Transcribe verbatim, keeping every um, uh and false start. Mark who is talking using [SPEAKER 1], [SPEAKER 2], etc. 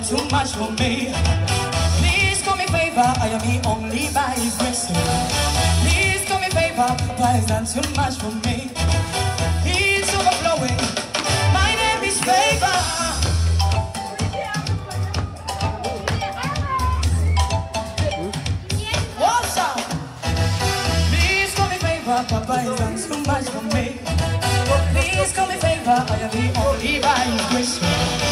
[SPEAKER 1] too much for me. Please call me favor, I am the only by His grace. Please call me favor, Papa has done too much for me. He's overflowing, my name is Favor. What's up? Please call me favor, Papa has done too much for me. Please call me favor, I am the only by His grace.